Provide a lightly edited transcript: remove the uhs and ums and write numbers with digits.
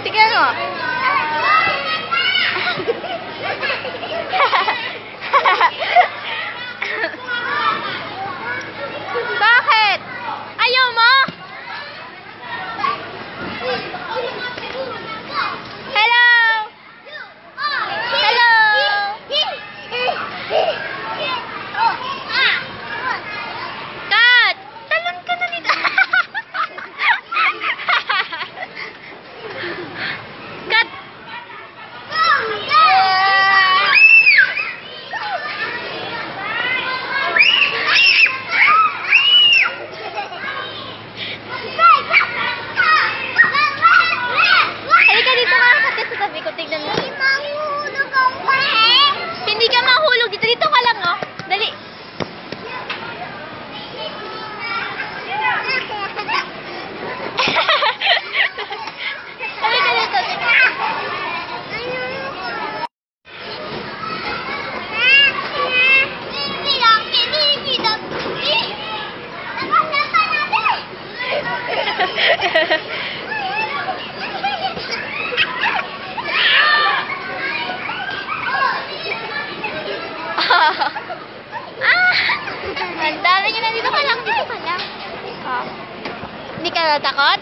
Tignan mo. Bakit? Ayaw mo? Hello? Hello? Kat! Talon ka na dito. Kat! Halika dito ka, Kat, sa tabi ko. Tignan mo. Hindi ka mahulog dito. Dito ka lang, no? Dali. Halika dito. Ang dami nyo na. Dito ka lang. Dito ka lang. Oh. Hindi ka natakot?